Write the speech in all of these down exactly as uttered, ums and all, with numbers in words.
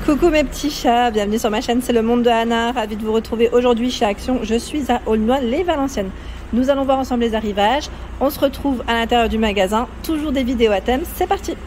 Coucou mes petits chats, bienvenue sur ma chaîne, c'est le monde de Anna, ravie de vous retrouver aujourd'hui chez Action. Je suis à Aulnoy-les-Valenciennes. Nous allons voir ensemble les arrivages, on se retrouve à l'intérieur du magasin, toujours des vidéos à thème, c'est parti.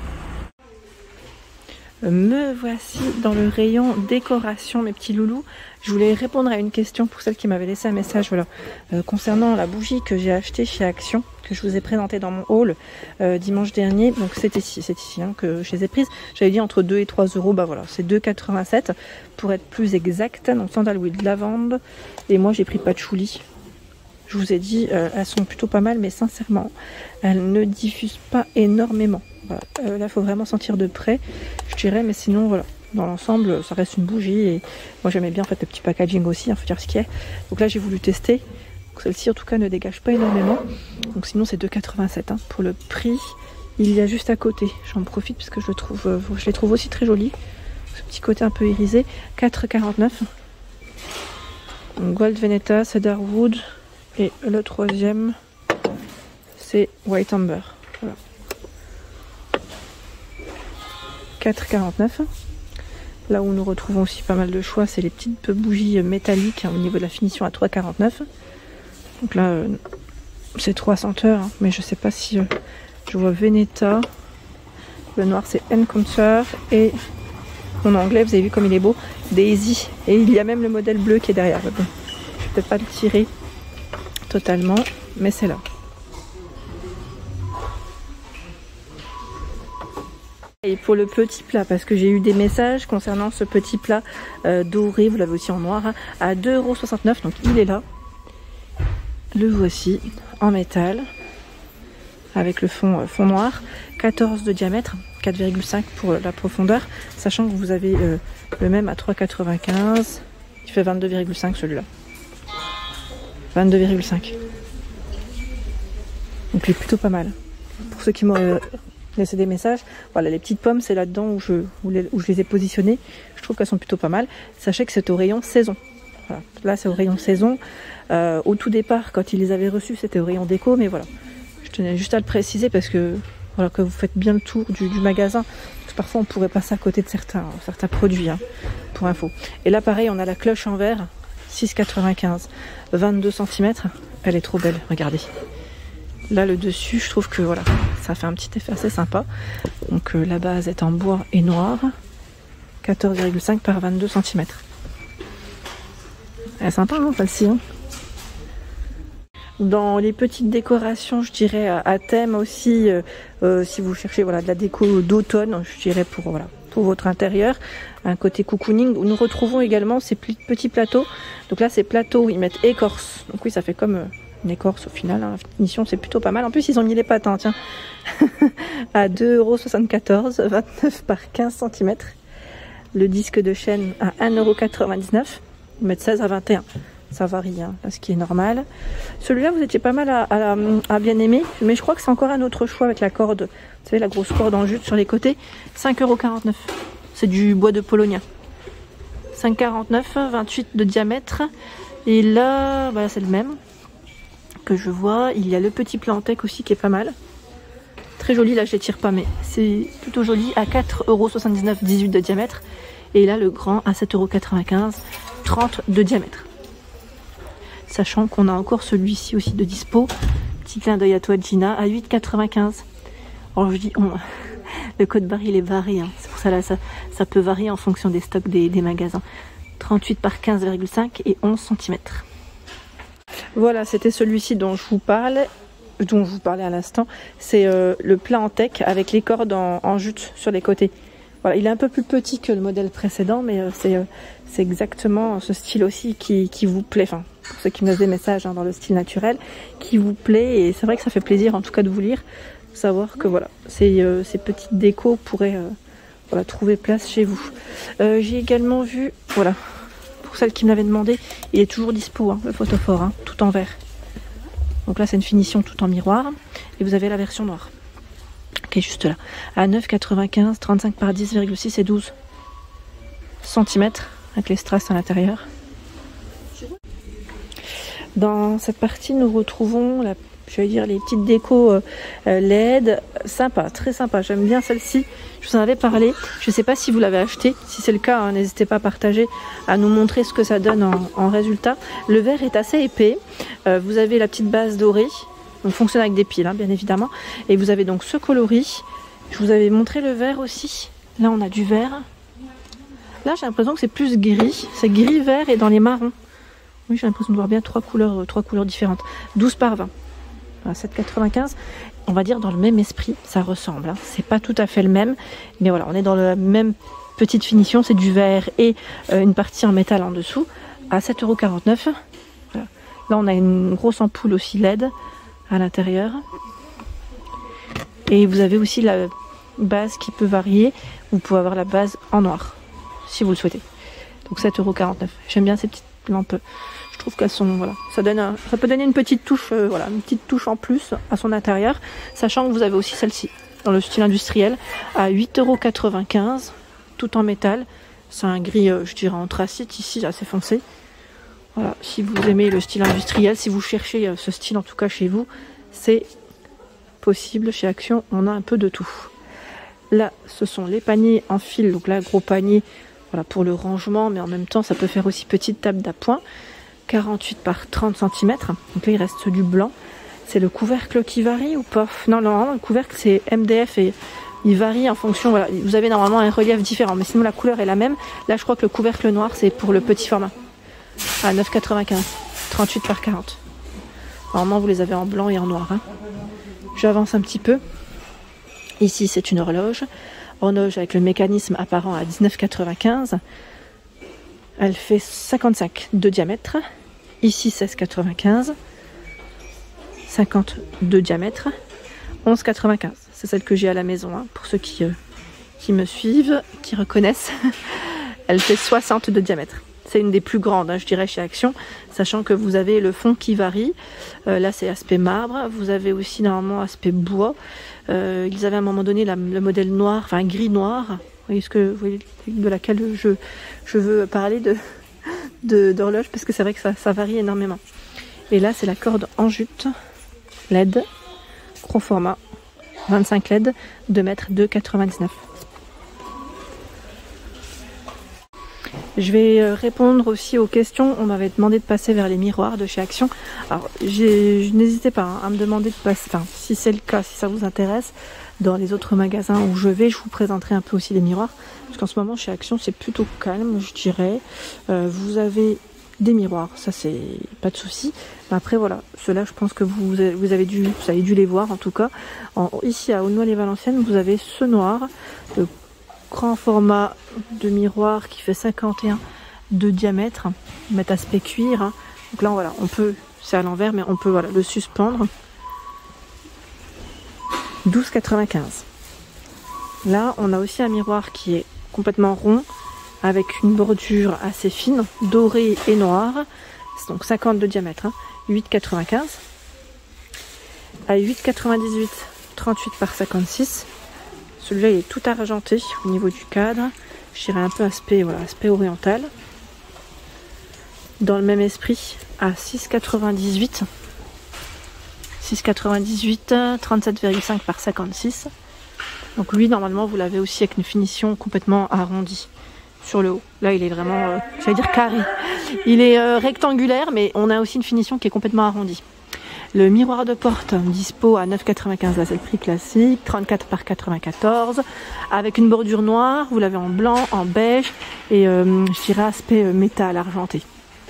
Me voici dans le rayon décoration mes petits loulous. Je voulais répondre à une question pour celle qui m'avait laissé un message voilà, euh, concernant la bougie que j'ai achetée chez Action, que je vous ai présentée dans mon haul euh, dimanche dernier. Donc c'est ici, c'est ici hein, que je les ai prises. J'avais dit entre deux et trois euros, bah voilà, c'est deux quatre-vingt-sept pour être plus exact. Donc sandalwood, lavande, et moi j'ai pris patchouli. Je vous ai dit, euh, elles sont plutôt pas mal, mais sincèrement, elles ne diffusent pas énormément. Voilà. Euh, là, il faut vraiment sentir de près, je dirais, mais sinon, voilà. Dans l'ensemble, ça reste une bougie. Et moi, j'aimais bien en fait le petit packaging aussi, il hein, faut dire ce qu'il y a. Donc là, j'ai voulu tester. Celle-ci, en tout cas, ne dégage pas énormément. Donc sinon, c'est deux quatre-vingt-sept hein. Pour le prix, il y a juste à côté. J'en profite parce que je, le trouve, euh, je les trouve aussi très jolies. Ce petit côté un peu irisé. quatre quarante-neuf. Gold Veneta, Cedarwood. Et le troisième, c'est White Amber. Voilà. quatre quarante-neuf. Là où nous retrouvons aussi pas mal de choix, c'est les petites bougies métalliques hein, au niveau de la finition à trois quarante-neuf. Donc là, euh, c'est trois senteurs, hein, mais je sais pas si euh, je vois Veneta. Le noir, c'est Encounter. Et en anglais, vous avez vu comme il est beau, Daisy. Et il y a même le modèle bleu qui est derrière. Bon, je vais peut-être pas le tirer totalement, mais c'est là. Et pour le petit plat, parce que j'ai eu des messages concernant ce petit plat euh, doré, vous l'avez aussi en noir, hein, à deux euros soixante-neuf, donc il est là. Le voici en métal, avec le fond, euh, fond noir, quatorze de diamètre, quatre virgule cinq pour la profondeur, sachant que vous avez euh, le même à trois quatre-vingt-quinze, il fait vingt-deux virgule cinq celui-là. vingt-deux virgule cinq. Donc il est plutôt pas mal. Pour ceux qui m'ont euh, laissé des messages, voilà, les petites pommes, c'est là-dedans où je, où, les, où je les ai positionnées. Je trouve qu'elles sont plutôt pas mal. Sachez que c'est au rayon saison. Voilà. Là, c'est au rayon saison. Euh, au tout départ, quand ils les avaient reçus, c'était au rayon déco. Mais voilà, je tenais juste à le préciser parce que, voilà, que vous faites bien le tour du, du magasin. Parce que parfois, on pourrait passer à côté de certains, certains produits, hein, pour info. Et là, pareil, on a la cloche en verre. six quatre-vingt-quinze, vingt-deux centimètres, elle est trop belle, regardez. Là le dessus, je trouve que voilà, ça fait un petit effet assez sympa. Donc euh, la base est en bois et noir, quatorze virgule cinq par vingt-deux centimètres. Elle est sympa hein, celle-ci. Hein. Dans les petites décorations, je dirais à, à thème aussi, euh, euh, si vous cherchez voilà, de la déco d'automne, je dirais pour voilà. pour votre intérieur, un côté cocooning où nous retrouvons également ces petits plateaux. Donc là c'est plateau, ils mettent écorce, donc oui ça fait comme une écorce au final, hein. La finition c'est plutôt pas mal, en plus ils ont mis les patins, tiens, à deux euros soixante-quatorze, vingt-neuf par quinze centimètres. Le disque de chaîne à un euro quatre-vingt-dix-neuf, ils mettent seize à vingt et un, ça varie, hein, là, ce qui est normal. Celui-là vous étiez pas mal à, à, à bien aimer, mais je crois que c'est encore un autre choix avec la corde, vous savez la grosse corde en jute sur les côtés, cinq euros quarante-neuf. C'est du bois de Polonia. cinq quarante-neuf, vingt-huit de diamètre. Et là, bah, c'est le même que je vois. Il y a le petit Plantec aussi qui est pas mal. Très joli, là je les tire pas, mais c'est plutôt joli à quatre euros soixante-dix-neuf, dix-huit de diamètre. Et là le grand à sept euros quatre-vingt-quinze, trente de diamètre. Sachant qu'on a encore celui-ci aussi de dispo. Petit clin d'œil à toi Gina, à huit quatre-vingt-quinze. Alors je dis on... le code barre il est varié, hein. C'est pour ça là ça, ça peut varier en fonction des stocks des, des magasins. trente-huit par quinze virgule cinq et onze centimètres. Voilà, c'était celui-ci dont je vous parle, dont je vous parlais à l'instant. C'est euh, le Plantec avec les cordes en, en jute sur les côtés. Voilà, il est un peu plus petit que le modèle précédent, mais euh, c'est euh, c'est exactement ce style aussi qui, qui vous plaît. Enfin, pour ceux qui me laissent des messages hein, dans le style naturel, qui vous plaît. Et c'est vrai que ça fait plaisir en tout cas de vous lire. Savoir que voilà, ces, euh, ces petites décos pourraient euh, voilà, trouver place chez vous. Euh, j'ai également vu, voilà, pour celle qui me l'avait demandé, il est toujours dispo, hein, le photophore, hein, tout en verre. Donc là c'est une finition tout en miroir. Et vous avez la version noire, qui est juste là, à neuf quatre-vingt-quinze, trente-cinq par dix virgule six et douze centimètres, avec les strass à l'intérieur. Dans cette partie, nous retrouvons la je vais dire les petites décos euh, L E D, sympa, très sympa. J'aime bien celle-ci. Je vous en avais parlé. Je ne sais pas si vous l'avez acheté. Si c'est le cas, hein, n'hésitez pas à partager, à nous montrer ce que ça donne en, en résultat. Le verre est assez épais. Euh, vous avez la petite base dorée. Donc fonctionne avec des piles, hein, bien évidemment. Et vous avez donc ce coloris. Je vous avais montré le vert aussi. Là, on a du vert. Là, j'ai l'impression que c'est plus gris. C'est gris, vert et dans les marrons. Oui, j'ai l'impression de voir bien trois couleurs, euh, trois couleurs différentes. douze par vingt. Voilà, sept quatre-vingt-quinze. On va dire dans le même esprit, ça ressemble. Hein. C'est pas tout à fait le même, mais voilà, on est dans la même petite finition. C'est du verre et euh, une partie en métal en dessous à sept euros quarante-neuf. Voilà. Là, on a une grosse ampoule aussi L E D à l'intérieur. Et vous avez aussi la base qui peut varier. Vous pouvez avoir la base en noir, si vous le souhaitez. Donc sept euros quarante-neuf. J'aime bien ces petites lampes. Je trouve qu'elles sont, voilà, ça donne un, ça peut donner une petite touche, euh, voilà, une petite touche en plus à son intérieur, sachant que vous avez aussi celle-ci dans le style industriel à huit euros quatre-vingt-quinze, tout en métal. C'est un gris, euh, je dirais anthracite ici, assez foncé. Voilà, si vous aimez le style industriel, si vous cherchez euh, ce style en tout cas chez vous, c'est possible. Chez Action, on a un peu de tout. Là, ce sont les paniers en fil, donc là, gros panier, voilà, pour le rangement, mais en même temps, ça peut faire aussi petite table d'appoint. quarante-huit par trente centimètres. Donc là, il reste du blanc. C'est le couvercle qui varie ou pas? Non, non, le couvercle, c'est M D F et il varie en fonction. Voilà, vous avez normalement un relief différent, mais sinon la couleur est la même. Là, je crois que le couvercle noir, c'est pour le petit format. À neuf quatre-vingt-quinze. trente-huit par quarante. Normalement, vous les avez en blanc et en noir. Hein. J'avance un petit peu. Ici, c'est une horloge. Horloge avec le mécanisme apparent à dix-neuf quatre-vingt-quinze. Elle fait cinquante-cinq de diamètre. Ici, seize quatre-vingt-quinze. cinquante de diamètre. onze quatre-vingt-quinze. C'est celle que j'ai à la maison, hein, pour ceux qui, euh, qui me suivent, qui reconnaissent. Elle fait soixante de diamètre. C'est une des plus grandes, hein, je dirais, chez Action, sachant que vous avez le fond qui varie. Euh, là, c'est aspect marbre. Vous avez aussi normalement aspect bois. Euh, ils avaient à un moment donné la, le modèle noir, enfin gris noir. Vous voyez ce que, vous voyez de laquelle je, je veux parler de, de, d'horloge, parce que c'est vrai que ça, ça varie énormément. Et là, c'est la corde en jute L E D, gros format, vingt-cinq L E D, deux mètres deux quatre-vingt-dix-neuf. Je vais répondre aussi aux questions. On m'avait demandé de passer vers les miroirs de chez Action. Alors, j'ai, n'hésitez pas hein, à me demander de passer, enfin, si c'est le cas, si ça vous intéresse, dans les autres magasins où je vais, je vous présenterai un peu aussi les miroirs. Parce qu'en ce moment, chez Action, c'est plutôt calme, je dirais. Euh, vous avez des miroirs, ça c'est pas de souci. Après, voilà, ceux-là, je pense que vous, vous, avez dû, vous avez dû les voir en tout cas. En, ici, à Aulnoy-les-Valenciennes, vous avez ce noir, le grand format de miroir qui fait cinquante et un de diamètre, met aspect cuir. Hein. Donc là, voilà, on peut, c'est à l'envers, mais on peut voilà, le suspendre. douze quatre-vingt-quinze. Là, on a aussi un miroir qui est complètement rond, avec une bordure assez fine, dorée et noire. C'est donc cinquante de diamètre, hein. huit quatre-vingt-quinze. À huit quatre-vingt-dix-huit, trente-huit par cinquante-six. Celui-là, il est tout argenté au niveau du cadre. Je dirais un peu aspect, voilà, aspect oriental. Dans le même esprit, à six quatre-vingt-dix-huit. six quatre-vingt-dixhuit, trente-sept virgule cinq par cinquante-six. Donc lui, normalement, vous l'avez aussi avec une finition complètement arrondie sur le haut. Là, il est vraiment, euh, j'allais dire carré. Il est euh, rectangulaire, mais on a aussi une finition qui est complètement arrondie. Le miroir de porte dispo à neuf quatre-vingt-quinze, là c'est le prix classique, trente-quatre par quatre-vingt-quatorze, avec une bordure noire, vous l'avez en blanc, en beige, et euh, je dirais aspect euh, métal argenté.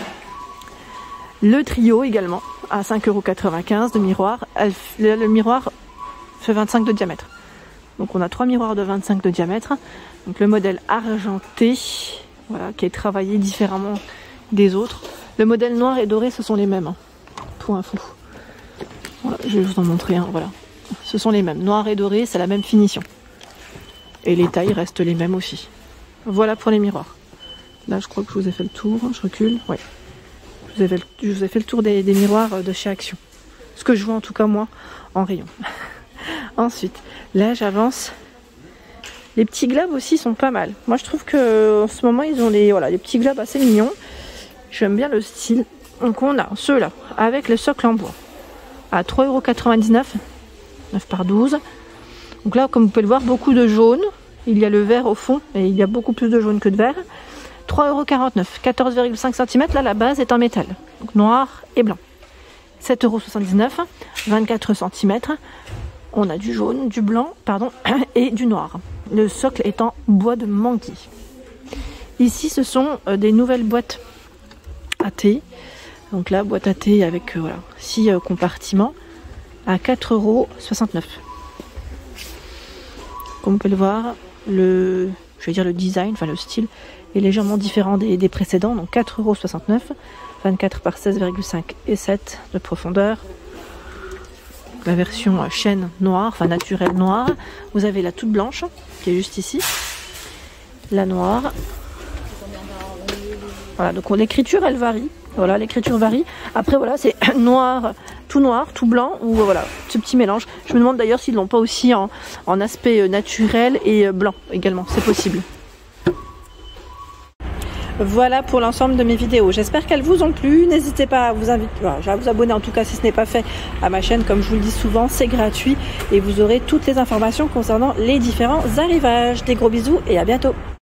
Le trio également, à cinq euros quatre-vingt-quinze de miroir, elle, le, le miroir fait vingt-cinq de diamètre. Donc on a trois miroirs de vingt-cinq de diamètre, donc le modèle argenté, voilà, qui est travaillé différemment des autres. Le modèle noir et doré, ce sont les mêmes, hein, pour info. Voilà, je vais vous en montrer un, voilà. Ce sont les mêmes, noir et doré, c'est la même finition. Et les tailles restent les mêmes aussi. Voilà pour les miroirs. Là, je crois que je vous ai fait le tour, je recule, ouais. Je vous ai fait le, je vous ai fait le tour des, des miroirs de chez Action. Ce que je vois en tout cas moi, en rayon. Ensuite, là j'avance. Les petits globes aussi sont pas mal. Moi je trouve que en ce moment ils ont des, voilà, des petits globes assez mignons. J'aime bien le style. Donc on a ceux-là, avec le socle en bois. à trois euros quatre-vingt-dix-neuf, neuf par douze. Donc là, comme vous pouvez le voir, beaucoup de jaune. Il y a le vert au fond et il y a beaucoup plus de jaune que de vert. trois euros quarante-neuf, quatorze virgule cinq centimètres. Là, la base est en métal, donc noir et blanc. sept euros soixante-dix-neuf, vingt-quatre centimètres. On a du jaune, du blanc, pardon, et du noir. Le socle est en bois de manguier. Ici, ce sont des nouvelles boîtes à thé. Donc là, boîte à thé avec euh, voilà, six euh, compartiments à quatre euros soixante-neuf. Comme vous pouvez le voir, le, je vais dire le design, enfin le style est légèrement différent des, des précédents. Donc quatre euros soixante-neuf, vingt-quatre par seize virgule cinq et sept de profondeur. La version chêne noire, enfin naturelle noire. Vous avez la toute blanche qui est juste ici. La noire. Voilà, donc l'écriture elle varie. Voilà, l'écriture varie. Après voilà, c'est noir, tout noir, tout blanc, ou voilà, ce petit mélange. Je me demande d'ailleurs s'ils l'ont pas aussi en, en aspect naturel et blanc également, c'est possible. Voilà pour l'ensemble de mes vidéos. J'espère qu'elles vous ont plu. N'hésitez pas à vous inviter, voilà, à vous abonner en tout cas si ce n'est pas fait à ma chaîne. Comme je vous le dis souvent, c'est gratuit et vous aurez toutes les informations concernant les différents arrivages. Des gros bisous et à bientôt.